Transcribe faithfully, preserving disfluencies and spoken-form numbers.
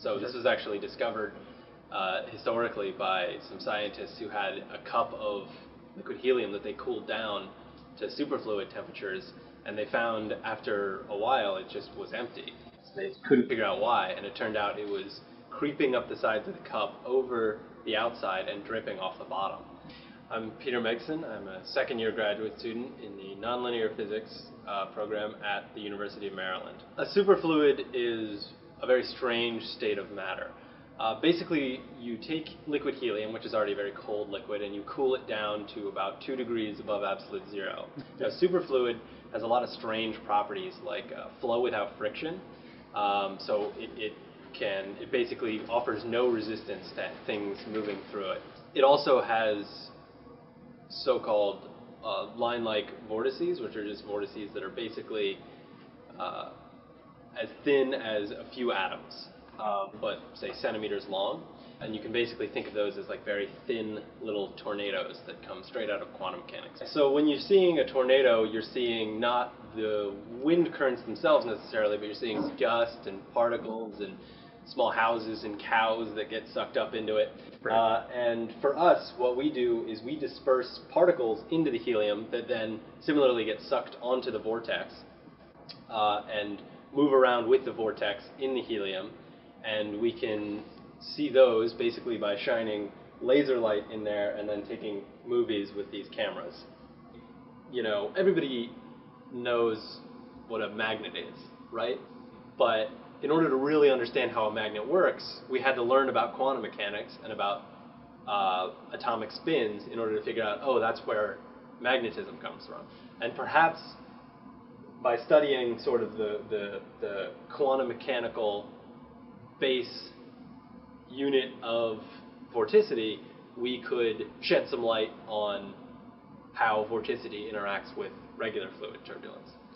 So this was actually discovered uh, historically by some scientists who had a cup of liquid helium that they cooled down to superfluid temperatures, and they found after a while it just was empty. So they couldn't figure out why, and it turned out it was creeping up the sides of the cup over the outside and dripping off the bottom. I'm Peter Megson. I'm a second year graduate student in the nonlinear physics uh, program at the University of Maryland. A superfluid is a very strange state of matter. Uh, basically, you take liquid helium, which is already a very cold liquid, and you cool it down to about two degrees above absolute zero. Now, superfluid has a lot of strange properties, like uh, flow without friction. Um, so it, it can, it basically offers no resistance to things moving through it. It also has so-called uh, line-like vortices, which are just vortices that are basically uh, as thin as a few atoms, um, but say centimeters long. And you can basically think of those as like very thin little tornadoes that come straight out of quantum mechanics. So when you're seeing a tornado, you're seeing not the wind currents themselves necessarily, but you're seeing dust and particles and small houses and cows that get sucked up into it. Right. Uh, and for us, what we do is we disperse particles into the helium that then similarly get sucked onto the vortex uh, and move around with the vortex in the helium. And we can see those basically by shining laser light in there and then taking movies with these cameras. You know, everybody knows what a magnet is, right? But in order to really understand how a magnet works, we had to learn about quantum mechanics and about uh, atomic spins in order to figure out, oh, that's where magnetism comes from. And perhaps by studying sort of the, the, the quantum mechanical base unit of vorticity, we could shed some light on how vorticity interacts with regular fluid turbulence.